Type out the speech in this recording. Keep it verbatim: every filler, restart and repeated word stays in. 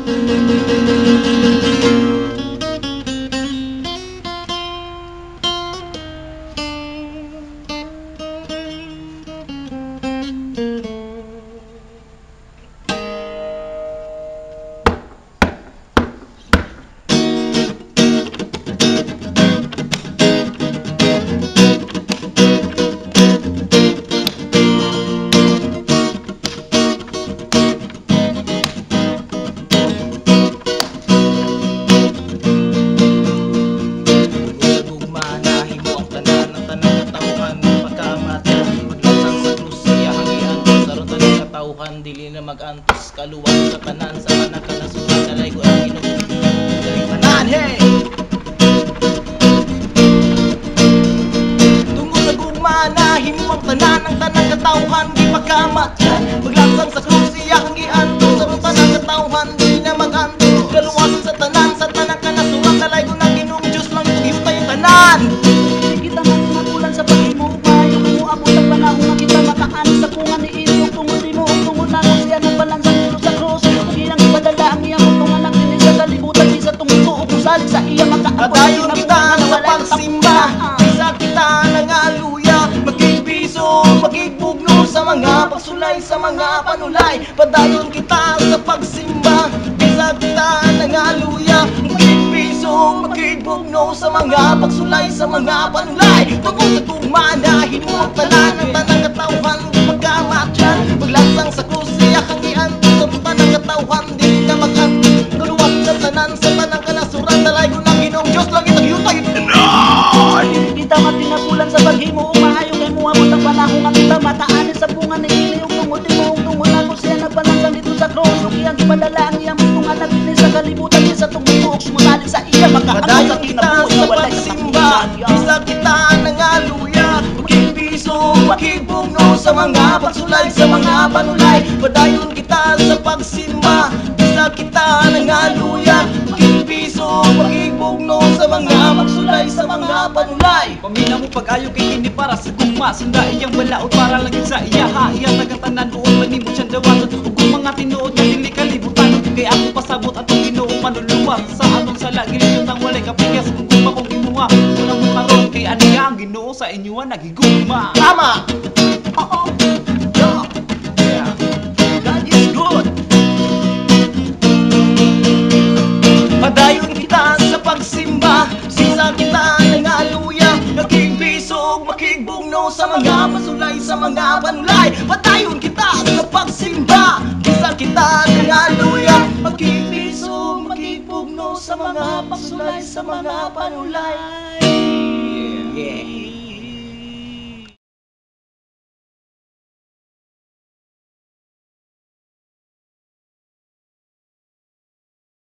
Dili na mag-antos kaluwag sa tanan sa anak ka na sulat kalay ko ang inom galing tanan, hey! Tungkol sa gugma na himuang tanan ang tanang katawhan di pagkamatyan maglansang sa krus iyang gianto sa tanang katawhan di na mag-antos kaluwasan sa tanan sa tanan ka na sulat kalay ko ng inom Diyos lang ito tayo tanan. Hindi kita matulakulan sa pag-imo upayo kung uabot ang panahon nga kita makaan sa kungan ni Iyong tungod di mo tungod na kung siya ng balansang dito sa krus kung ilang ipadala ang iyang tungan ang dinig sa kalibutan di sa tungtuo kung salit sa iya makaapoy Padayon kita sa pagsimba isa kita nangaluya magkipiso magkipugno sa mga pagsulay sa mga panulay padayon kita sa pagsimba isa kita nangaluya magkipiso magkipugno sa mga pagsulay sa mga panulay tungkol sa tugma na hinuang tanan ang tanang katawhan magkamatyan maglansang sa krus siya kang ianto sa tanang katawhan di na mag-anto kaluwag sa tanan sa tanang kanasuran talay ko ng ginong Diyos lang itang yutay Hindi kita matinakulan sa paghimo umahayo kay muabot ang panahon nga kita mataan sa bunga ni Iyong tungod di mo tungod na kung siya ng balansang dito sa krus kung iyang ipadala ang iyang tungan ang dinig sa kalibutan di sa tungtuo kung salit sa iya makaapoy Padayon sa kita kinabuhi sa walay pagsimba isa kita nangaluya magkipiso magkipugno sa mga pagsulay sa mga panulay padayon kita sa pagsimba isa kita nangaluya magkipiso magkipugno sa mga pagsulay sa mga panulay Pamina mo pag-ayo kay hindi para sa gugma sunda iyang balaod para lang sa iya ha iyang nagatanan doon manimo siyang dawaton ug kung mga tinuod nga dili kalibutan kay ako pasabot atong Ginoo manluluwag sa atong sala giliyot ang walay kapigas kung gugma kung imuha unang mo karon kay aniya ang Ginoo sa inyo nagigugma tama Oo. yeah. God is good padayon kita sa pagsimba sisa kita nangaluya nakikbisog makigbugno sa mga pasulay sa mga panulay padayon kita sa pagsimba sisa kita nangaluya makikbisog makigbugno sa mga pasulay sa mga panulay